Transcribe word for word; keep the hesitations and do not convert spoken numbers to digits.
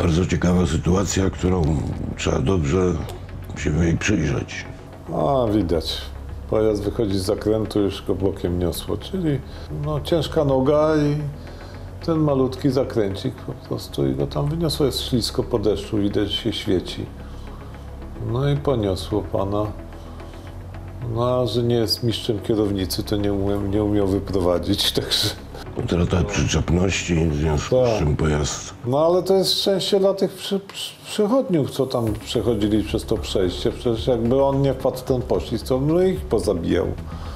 Bardzo ciekawa sytuacja, którą trzeba dobrze się jej przyjrzeć. A, widać. Pojazd wychodzi z zakrętu, już go bokiem niosło, czyli no, ciężka noga i ten malutki zakręcik po prostu i go tam wyniosło. Jest ślisko po deszczu, widać, się świeci. No i poniosło pana. No, a że nie jest mistrzem kierownicy, to nie umiał, nie umiał wyprowadzić, także... Utrata przyczepności, w związku Tak. z czym pojazd... No ale to jest szczęście dla tych przy, przy, przechodniów, co tam przechodzili przez to przejście. Przecież jakby on nie wpadł w ten poślizg, to no ich pozabijał.